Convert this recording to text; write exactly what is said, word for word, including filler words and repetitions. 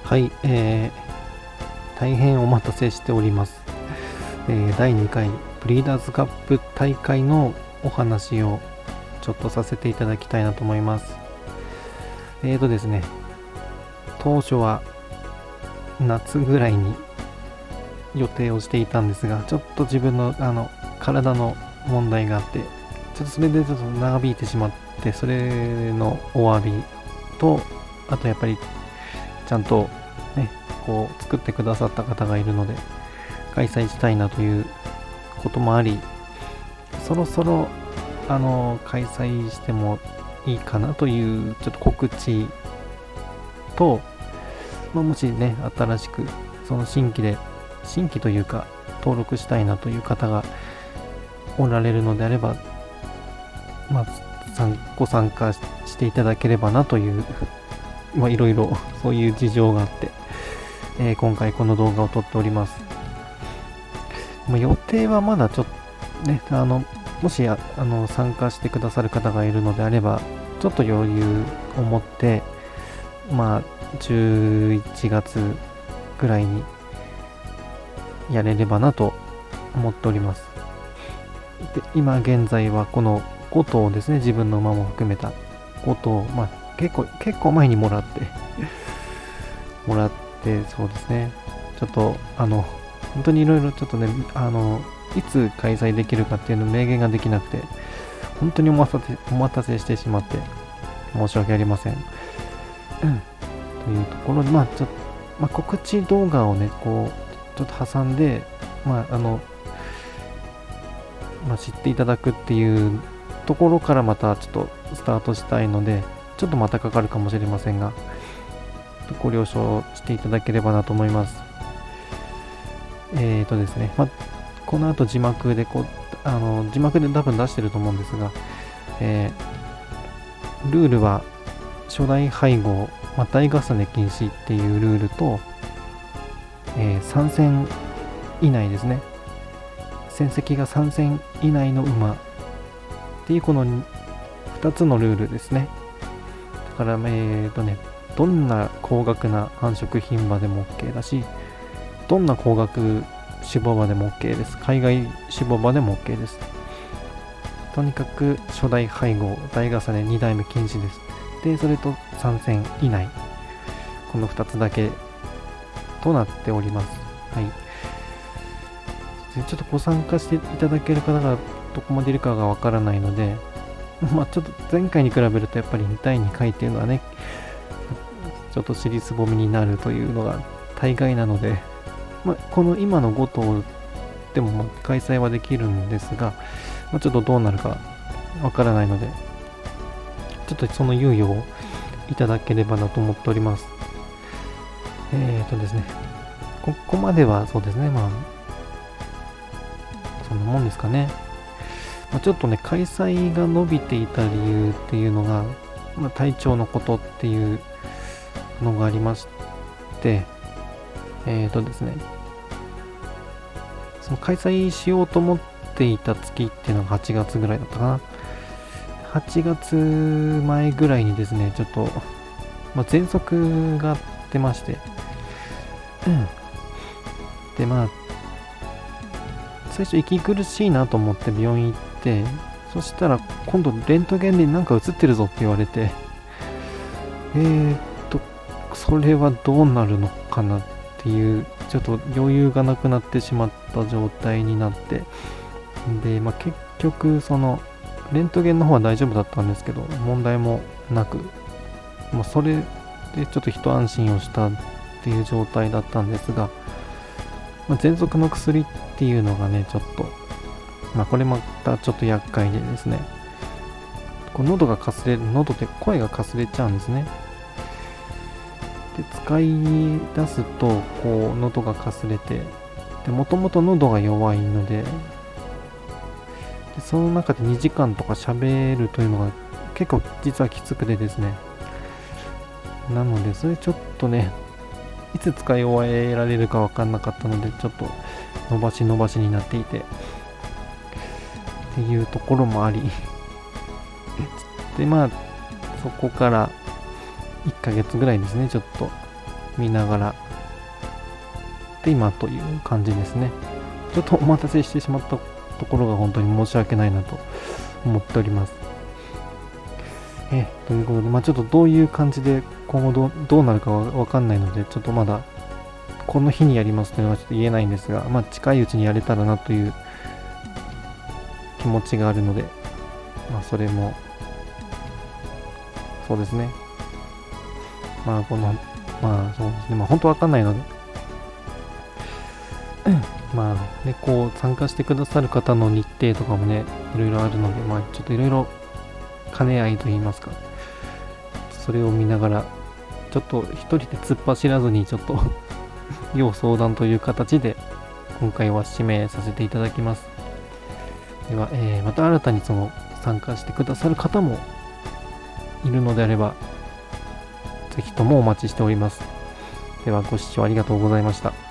はい、えー、大変お待たせしております。えー、だいにかいブリーダーズカップ大会のお話をちょっとさせていただきたいなと思います。えーとですね、当初は夏ぐらいに予定をしていたんですが、ちょっと自分のあの体の問題があって、ちょっとそれでちょっと長引いてしまって、それのお詫びと、あとやっぱりちゃんとね、こう作ってくださった方がいるので、開催したいなということもあり、そろそろあの開催してもいいかなというちょっと告知と、まあ、もしね、新しくその新規で、新規というか登録したいなという方がおられるのであれば、まあ、ご参加していただければなという、まあ、いろいろそういう事情があって、えー、今回この動画を撮っております。まあ、予定はまだちょっとね、あの、もしああの参加してくださる方がいるのであれば、ちょっと余裕を持って、まあ、じゅういちがつぐらいにやれればなと思っております。で、今現在はこのごとうですね、自分の馬も含めたごとう、まあ、結構、結構前にもらって、もらって、そうですね、ちょっと、あの、本当にいろいろちょっとね、あの、いつ開催できるかっていうの明言ができなくて、本当にお待たせ、お待たせしてしまって、申し訳ありません。うん、というところで、まあ、ちょっと、まあ、告知動画をね、こう、ちょっと挟んで、まあ、あの、まあ、知っていただくっていうところからまたちょっとスタートしたいので、ちょっとまたかかるかもしれませんが、ご了承していただければなと思います。えーとですね、まあ、この後字幕でこう、あの、字幕で多分出してると思うんですが、えー、ルールは初代配合、またい重ね禁止っていうルールと、えー、さん戦以内ですね。戦績がさん戦以内の馬っていうこのふたつのルールですね。だから、えーとね、どんな高額な繁殖牝馬でも OK だし、どんな高額種牡馬でも OK です。海外種牡馬でも OK です。とにかく初代配合、大重ねに代目禁止です。で、それとさん戦以内。このふたつだけとなっております。はい。ちょっとご参加していただける方がどこまでいるかがわからないので、まあちょっと前回に比べるとやっぱりだいにかいっていうのはね、ちょっと尻すぼみになるというのが大概なので、まあ、この今のごとうでも開催はできるんですが、まあ、ちょっとどうなるかわからないので、ちょっとその猶予をいただければなと思っております。えーとですね、ここまではそうですね、まあ、そんなもんですかね。まあ、ちょっとね、開催が伸びていた理由っていうのが、まあ、体調のことっていうのがありまして、えーとですね、その開催しようと思っていた月っていうのがはちがつぐらいだったかな。はちがつまえぐらいにですね、ちょっと、まあ、喘息が出まして、うん、で、まあ、最初息苦しいなと思って病院行って、そしたら今度レントゲンでなんか映ってるぞって言われて、えーっと、それはどうなるのかなっていう、ちょっと余裕がなくなってしまった状態になって、で、まあ、結局、その、レントゲンの方は大丈夫だったんですけど、問題もなく、まあ、それでちょっと一安心をしたっていう状態だったんですが、まあ、喘息の薬っていうのがね、ちょっと、まあ、これまたちょっと厄介でですね、こう喉がかすれる、喉で声がかすれちゃうんですね。で、使い出すと、こう、喉がかすれて、で、もともと喉が弱いので、でその中でにじかんとか喋るというのが結構実はきつくてですね。なので、それちょっとね、いつ使い終えられるか分かんなかったので、ちょっと伸ばし伸ばしになっていて、っていうところもあり、で、まあ、そこからいっかげつぐらいですね、ちょっと見ながらで今という感じですね。ちょっとお待たせしてしまったところが本当に申し訳ないなと思っております。えということで、まあ、ちょっとどういう感じで今後どう、どうなるかわかんないので、ちょっとまだこの日にやりますというのはちょっと言えないんですが、まあ、近いうちにやれたらなという気持ちがあるので、まあ、それもそうですね。まあこのまあそうですね。まあ本当わかんないので、まあね、こう参加してくださる方の日程とかもね、いろいろあるので、まあちょっといろいろ兼ね合いと言いますか、それを見ながら、ちょっと一人で突っ走らずに、ちょっと要相談という形で、今回は指名させていただきます。では、えー、また新たにその参加してくださる方もいるのであれば、ぜひともお待ちしております。では、ご視聴ありがとうございました。